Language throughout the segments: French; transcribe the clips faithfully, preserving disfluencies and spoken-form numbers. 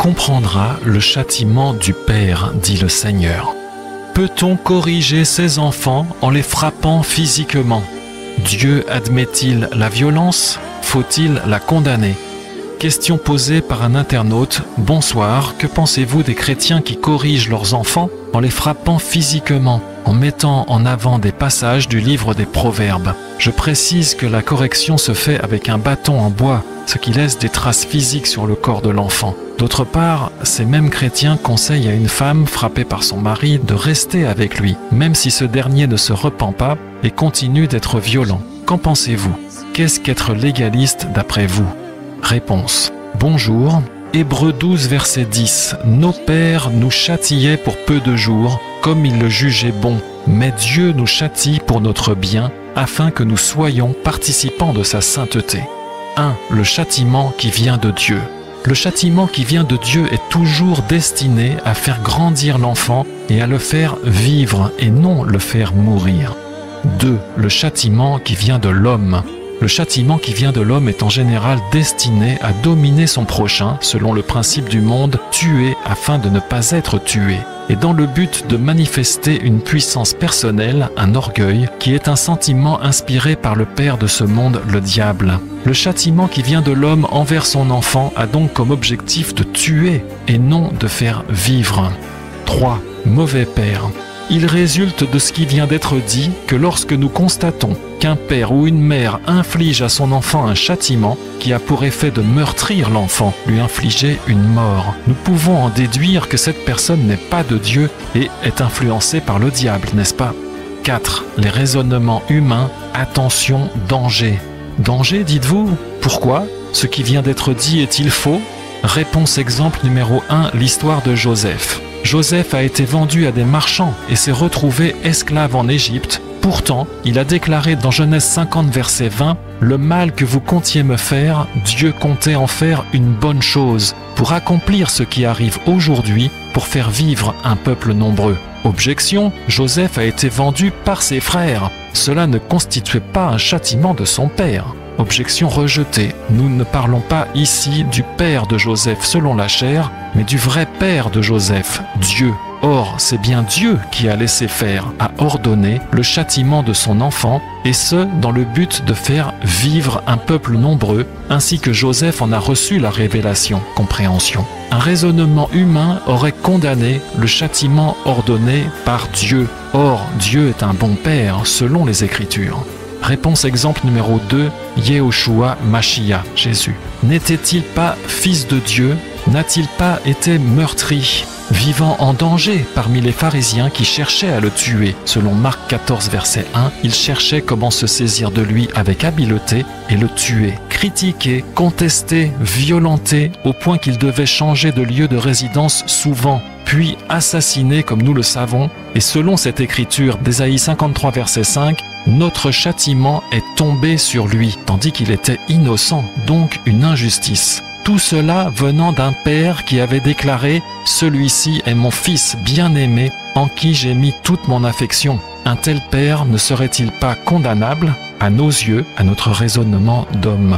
comprendra le châtiment du Père, dit le Seigneur. Peut-on corriger ses enfants en les frappant physiquement? Dieu admet-il la violence? Faut-il la condamner? Question posée par un internaute. Bonsoir, que pensez-vous des chrétiens qui corrigent leurs enfants en les frappant physiquement, en mettant en avant des passages du livre des Proverbes? Je précise que la correction se fait avec un bâton en bois, ce qui laisse des traces physiques sur le corps de l'enfant. D'autre part, ces mêmes chrétiens conseillent à une femme frappée par son mari de rester avec lui, même si ce dernier ne se repent pas et continue d'être violent. Qu'en pensez-vous? Qu'est-ce qu'être légaliste d'après vous? Réponse. Bonjour. Hébreux douze, verset dix. Nos pères nous châtiaient pour peu de jours, comme ils le jugeaient bon. Mais Dieu nous châtie pour notre bien, afin que nous soyons participants de sa sainteté. un. Le châtiment qui vient de Dieu. Le châtiment qui vient de Dieu est toujours destiné à faire grandir l'enfant et à le faire vivre et non le faire mourir. deux. Le châtiment qui vient de l'homme. Le châtiment qui vient de l'homme est en général destiné à dominer son prochain selon le principe du monde « tuer afin de ne pas être tué » et dans le but de manifester une puissance personnelle, un orgueil, qui est un sentiment inspiré par le père de ce monde, le diable. Le châtiment qui vient de l'homme envers son enfant a donc comme objectif de tuer et non de faire vivre. trois. Mauvais père. Il résulte de ce qui vient d'être dit que lorsque nous constatons qu'un père ou une mère inflige à son enfant un châtiment qui a pour effet de meurtrir l'enfant, lui infliger une mort, nous pouvons en déduire que cette personne n'est pas de Dieu et est influencée par le diable, n'est-ce pas? quatre. Les raisonnements humains, attention, danger. Danger, dites-vous? Pourquoi? Ce qui vient d'être dit est-il faux? Réponse exemple numéro un, l'histoire de Joseph. Joseph a été vendu à des marchands et s'est retrouvé esclave en Égypte. Pourtant, il a déclaré dans Genèse cinquante, verset vingt, « Le mal que vous comptiez me faire, Dieu comptait en faire une bonne chose, pour accomplir ce qui arrive aujourd'hui, pour faire vivre un peuple nombreux. » Objection, Joseph a été vendu par ses frères. Cela ne constituait pas un châtiment de son père. Objection rejetée. Nous ne parlons pas ici du père de Joseph selon la chair, mais du vrai père de Joseph, Dieu. Or, c'est bien Dieu qui a laissé faire, a ordonné le châtiment de son enfant, et ce, dans le but de faire vivre un peuple nombreux, ainsi que Joseph en a reçu la révélation, compréhension. Un raisonnement humain aurait condamné le châtiment ordonné par Dieu. Or, Dieu est un bon père, selon les Écritures. Réponse exemple numéro deux, Yehoshua Mashiach, Jésus. N'était-il pas fils de Dieu? N'a-t-il pas été meurtri, vivant en danger parmi les pharisiens qui cherchaient à le tuer? Selon Marc quatorze, verset un, ils cherchaient comment se saisir de lui avec habileté et le tuer. Critiqué, contesté, violenté, au point qu'il devait changer de lieu de résidence souvent, puis assassiné comme nous le savons, et selon cette écriture d'Ésaïe cinquante-trois, verset cinq, notre châtiment est tombé sur lui, tandis qu'il était innocent, donc une injustice. Tout cela venant d'un père qui avait déclaré « Celui-ci est mon fils bien-aimé, en qui j'ai mis toute mon affection ». Un tel père ne serait-il pas condamnable à nos yeux, à notre raisonnement d'homme?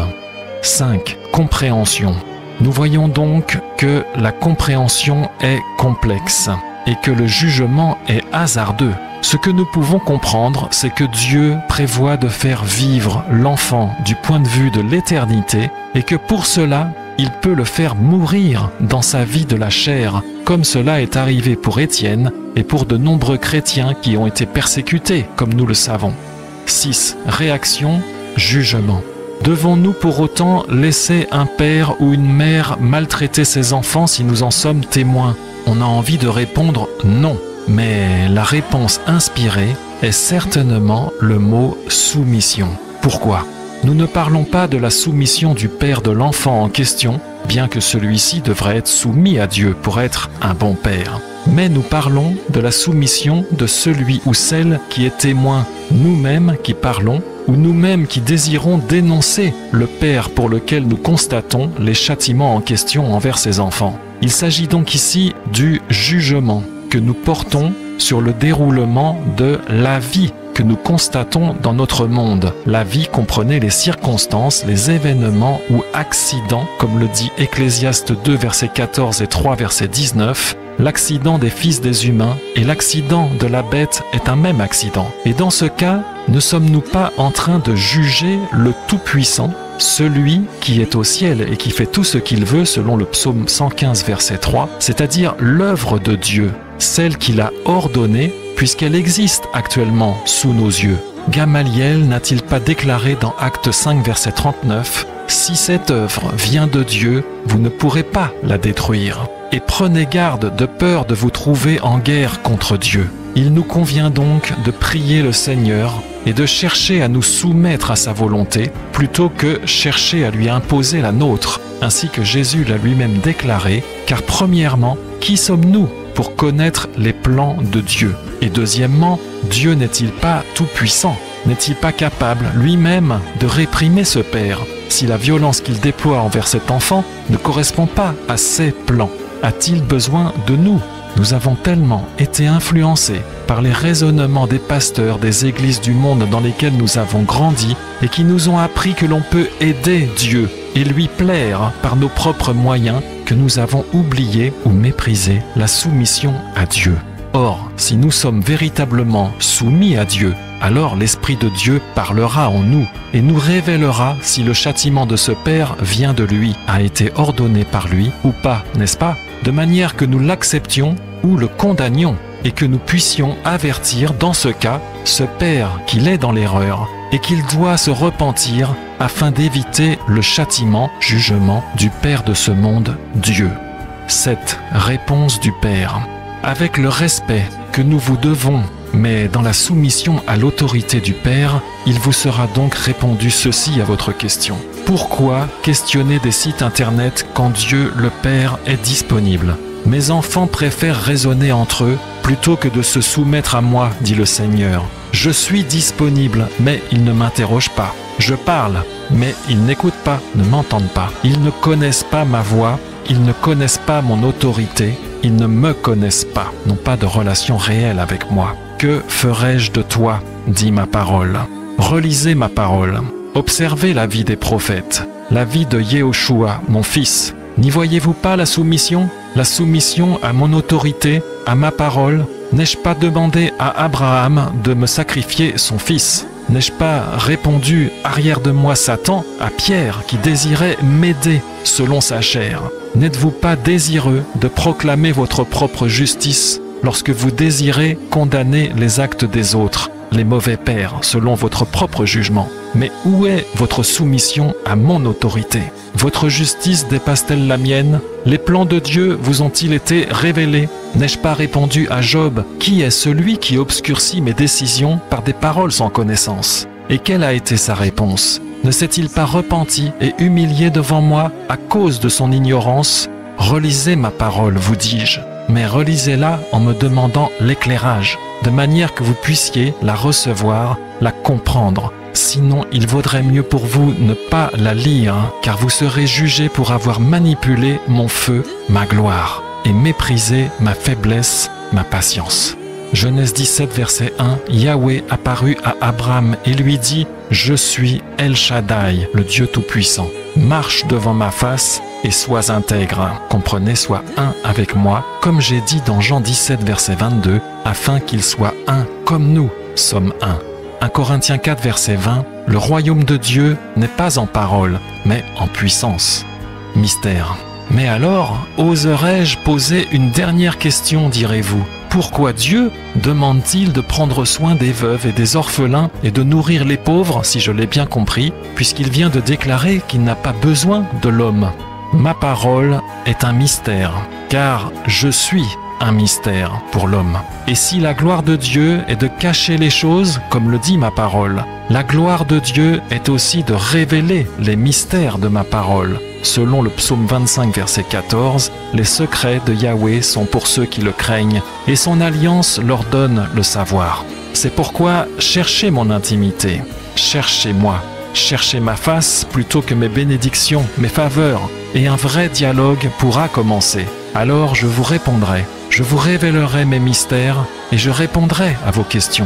cinq. Compréhension. Nous voyons donc que la compréhension est complexe et que le jugement est hasardeux. Ce que nous pouvons comprendre, c'est que Dieu prévoit de faire vivre l'enfant du point de vue de l'éternité et que pour cela, il peut le faire mourir dans sa vie de la chair, comme cela est arrivé pour Étienne et pour de nombreux chrétiens qui ont été persécutés, comme nous le savons. six. Réaction, jugement. Devons-nous pour autant laisser un père ou une mère maltraiter ses enfants si nous en sommes témoins? On a envie de répondre non. Mais la réponse inspirée est certainement le mot « soumission ». Pourquoi? Nous ne parlons pas de la soumission du père de l'enfant en question, bien que celui-ci devrait être soumis à Dieu pour être un bon père. Mais nous parlons de la soumission de celui ou celle qui est témoin, nous-mêmes qui parlons, ou nous-mêmes qui désirons dénoncer le père pour lequel nous constatons les châtiments en question envers ses enfants. Il s'agit donc ici du jugement que nous portons sur le déroulement de la vie que nous constatons dans notre monde. La vie comprenait les circonstances, les événements ou accidents, comme le dit Ecclésiaste deux, verset quatorze et trois, verset dix-neuf. L'accident des fils des humains et l'accident de la bête est un même accident. Et dans ce cas, ne sommes-nous pas en train de juger le Tout-Puissant, celui qui est au ciel et qui fait tout ce qu'il veut selon le psaume cent quinze, verset trois, c'est-à-dire l'œuvre de Dieu, celle qu'il a ordonnée, puisqu'elle existe actuellement sous nos yeux. Gamaliel n'a-t-il pas déclaré dans Actes cinq, verset trente-neuf, « Si cette œuvre vient de Dieu, vous ne pourrez pas la détruire. Et prenez garde de peur de vous trouver en guerre contre Dieu. » Il nous convient donc de prier le Seigneur et de chercher à nous soumettre à sa volonté plutôt que chercher à lui imposer la nôtre, ainsi que Jésus l'a lui-même déclaré, car premièrement, qui sommes-nous pour connaître les plans de Dieu? Et deuxièmement, Dieu n'est-il pas tout-puissant? N'est-il pas capable lui-même de réprimer ce père si la violence qu'il déploie envers cet enfant ne correspond pas à ses plans? A-t-il besoin de nous? Nous avons tellement été influencés par les raisonnements des pasteurs des églises du monde dans lesquelles nous avons grandi et qui nous ont appris que l'on peut aider Dieu et lui plaire par nos propres moyens que nous avons oublié ou méprisé la soumission à Dieu. Or, si nous sommes véritablement soumis à Dieu, alors l'Esprit de Dieu parlera en nous et nous révélera si le châtiment de ce Père vient de lui, a été ordonné par lui ou pas, n'est-ce pas? De manière que nous l'acceptions ou le condamnions et que nous puissions avertir dans ce cas ce Père qu'il est dans l'erreur et qu'il doit se repentir afin d'éviter le châtiment, jugement du Père de ce monde, Dieu. Cette réponse du Père, avec le respect que nous vous devons, mais dans la soumission à l'autorité du Père, il vous sera donc répondu ceci à votre question. Pourquoi questionner des sites internet quand Dieu le Père est disponible? Mes enfants préfèrent raisonner entre eux plutôt que de se soumettre à moi, dit le Seigneur. Je suis disponible, mais ils ne m'interrogent pas. Je parle, mais ils n'écoutent pas, ne m'entendent pas. Ils ne connaissent pas ma voix, ils ne connaissent pas mon autorité, ils ne me connaissent pas, n'ont pas de relation réelle avec moi. Que ferai-je de toi, dit ma parole? Relisez ma parole. Observez la vie des prophètes, la vie de Yehoshua, mon fils. N'y voyez-vous pas la soumission? La soumission à mon autorité, à ma parole? N'ai-je pas demandé à Abraham de me sacrifier son fils? N'ai-je pas répondu arrière de moi Satan à Pierre qui désirait m'aider selon sa chair? N'êtes-vous pas désireux de proclamer votre propre justice lorsque vous désirez condamner les actes des autres, les mauvais pères, selon votre propre jugement? Mais où est votre soumission à mon autorité? Votre justice dépasse-t-elle la mienne? Les plans de Dieu vous ont-ils été révélés? N'ai-je pas répondu à Job, qui est celui qui obscurcit mes décisions par des paroles sans connaissance? Et quelle a été sa réponse? Ne s'est-il pas repenti et humilié devant moi à cause de son ignorance? Relisez ma parole, vous dis-je, mais relisez-la en me demandant l'éclairage, de manière que vous puissiez la recevoir, la comprendre. Sinon, il vaudrait mieux pour vous ne pas la lire, car vous serez jugés pour avoir manipulé mon feu, ma gloire, et méprisé ma faiblesse, ma patience. Genèse dix-sept, verset un, Yahweh apparut à Abraham et lui dit « Je suis El Shaddai, le Dieu Tout-Puissant. Marche devant ma face et sois intègre. » Comprenez, sois un avec moi, comme j'ai dit dans Jean dix-sept, verset vingt-deux, afin qu'il soit un comme nous sommes un. un Corinthiens quatre, verset vingt, le royaume de Dieu n'est pas en parole, mais en puissance. Mystère. Mais alors, oserais-je poser une dernière question, direz-vous? Pourquoi Dieu demande-t-il de prendre soin des veuves et des orphelins et de nourrir les pauvres, si je l'ai bien compris, puisqu'il vient de déclarer qu'il n'a pas besoin de l'homme? Ma parole est un mystère, car je suis un mystère pour l'homme. Et si la gloire de Dieu est de cacher les choses, comme le dit ma parole, la gloire de Dieu est aussi de révéler les mystères de ma parole. Selon le psaume vingt-cinq, verset quatorze, les secrets de Yahweh sont pour ceux qui le craignent, et son alliance leur donne le savoir. C'est pourquoi cherchez mon intimité, cherchez-moi, cherchez ma face plutôt que mes bénédictions, mes faveurs, et un vrai dialogue pourra commencer. Alors je vous répondrai, je vous révélerai mes mystères, et je répondrai à vos questions.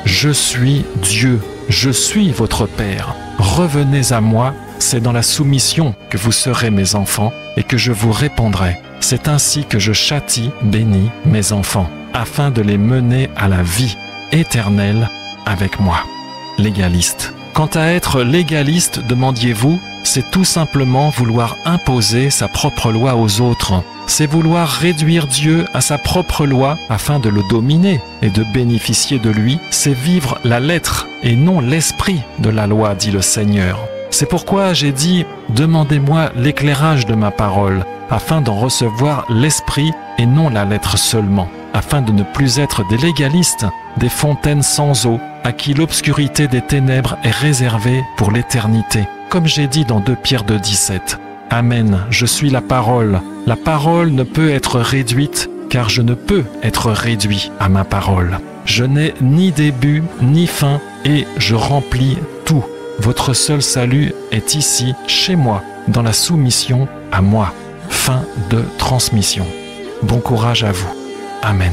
Je suis Dieu, je suis votre Père. Revenez à moi, c'est dans la soumission que vous serez mes enfants et que je vous répondrai. C'est ainsi que je châtie, bénis mes enfants, afin de les mener à la vie éternelle avec moi. Légaliste. Quant à être légaliste, demandiez-vous, c'est tout simplement vouloir imposer sa propre loi aux autres. C'est vouloir réduire Dieu à sa propre loi afin de le dominer et de bénéficier de lui. C'est vivre la lettre et non l'esprit de la loi, dit le Seigneur. C'est pourquoi j'ai dit, demandez-moi l'éclairage de ma parole, afin d'en recevoir l'esprit et non la lettre seulement, afin de ne plus être des légalistes, des fontaines sans eau, à qui l'obscurité des ténèbres est réservée pour l'éternité. Comme j'ai dit dans deux Pierre deux dix-sept. Amen, je suis la parole. La parole ne peut être réduite, car je ne peux être réduit à ma parole. Je n'ai ni début, ni fin, et je remplis tout. Votre seul salut est ici, chez moi, dans la soumission à moi. Fin de transmission. Bon courage à vous. Amen.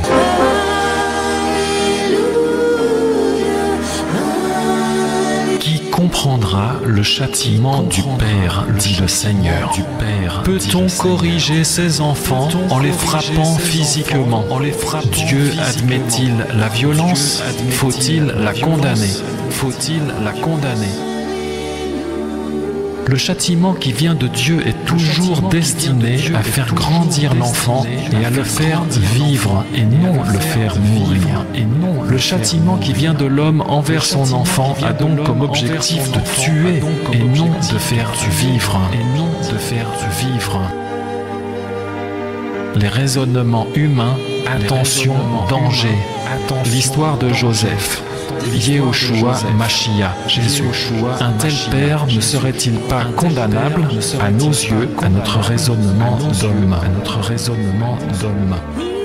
Qui comprendra le châtiment du Père, dit le Seigneur. Peut-on corriger ses enfants en les frappant physiquement? Dieu admet-il la violence? Faut-il la condamner? Faut-il la condamner? Le châtiment qui vient de Dieu est toujours destiné à faire grandir l'enfant et à le faire vivre et non le faire mourir. Le châtiment qui vient de l'homme envers son enfant a donc comme objectif de tuer et non de faire vivre. Les raisonnements humains, attention, danger. L'histoire de Joseph. Yehoshua Mashiach, Jésus. Un tel père ne serait-il pas condamnable à nos yeux, à notre raisonnement d'homme, à notre raisonnement d'homme?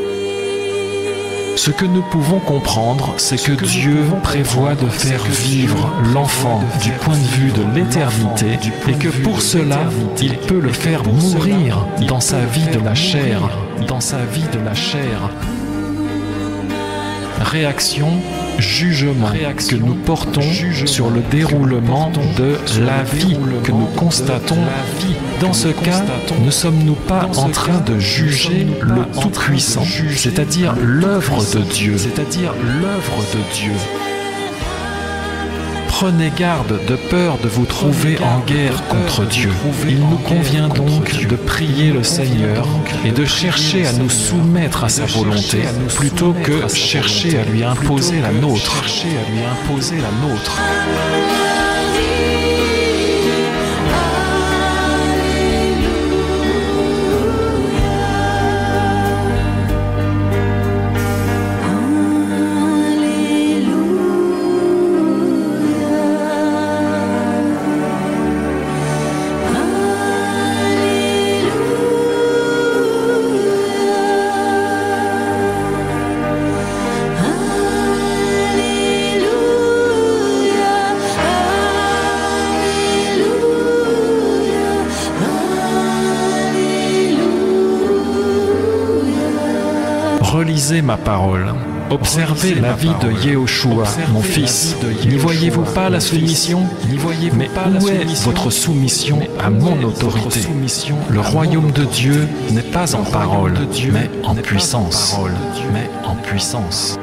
Ce que nous pouvons comprendre, c'est que Dieu prévoit de faire vivre l'enfant du point de vue de l'éternité et que pour cela, il peut le faire mourir dans sa vie de la chair, dans sa vie de la chair. Réaction, jugement que nous portons sur le déroulement de la vie que nous constatons. Dans ce cas, ne sommes-nous pas en train de juger le Tout-Puissant, c'est-à-dire l'œuvre de Dieu, c'est-à-dire l'œuvre de Dieu? Prenez garde de peur de vous trouver en guerre contre Dieu. Il nous convient donc de prier le Seigneur et de chercher à nous soumettre à sa volonté plutôt que chercher à lui imposer la nôtre. Relisez ma parole. Observez la vie de Yehoshua, mon fils. N'y voyez-vous pas la soumission? Mais où est votre soumission à mon autorité? Le royaume de Dieu n'est pas en parole, mais en puissance. Mais en puissance.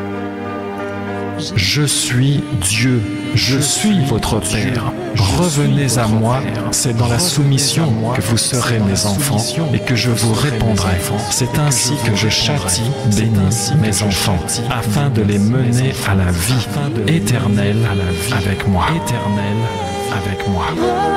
Je suis Dieu, je suis votre Père. Revenez à moi, c'est dans la soumission que vous serez mes enfants et que je vous répondrai. C'est ainsi que je châtie, bénis mes enfants, afin de les mener à la vie éternelle avec moi. Éternelle avec moi.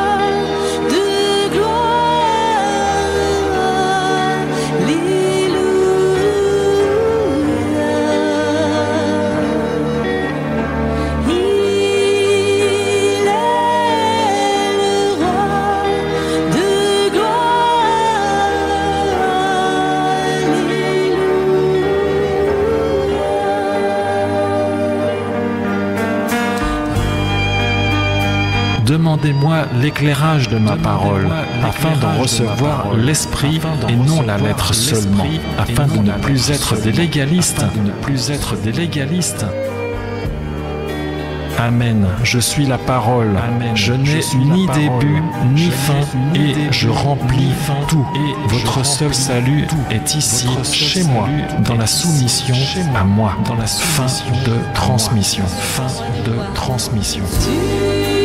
Demandez-moi l'éclairage de ma parole, afin d'en recevoir l'esprit et non la lettre seulement, afin de ne plus être des légalistes, de ne plus être des légalistes. Amen. Je suis la parole. Amen. Je n'ai ni début ni fin et je remplis tout. Et votre seul salut est ici, chez moi, dans la soumission à moi, dans la fin de transmission. Fin de transmission.